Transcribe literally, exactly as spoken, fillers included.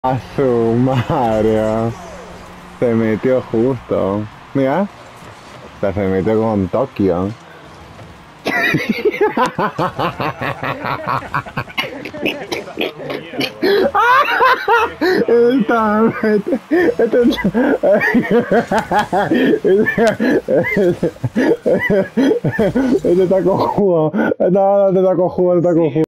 A su madre. Se metió justo. Mira. O sea, se metió con Tokio. Esta, este, este está cojudo. No, no, este está cojudo, está cojudo.